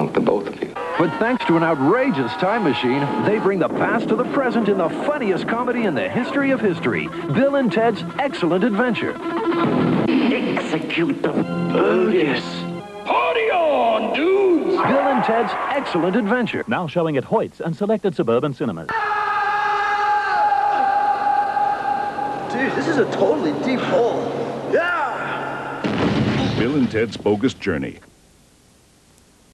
belong to both of you. But thanks to an outrageous time machine, they bring the past to the present in the funniest comedy in the history of history. Bill and Ted's Excellent Adventure. Execute the Bogus. Party on, dudes! Bill and Ted's Excellent Adventure. Now showing at Hoyt's and selected suburban cinemas. Dude, this is a totally deep hole. Yeah! Bill and Ted's Bogus Journey.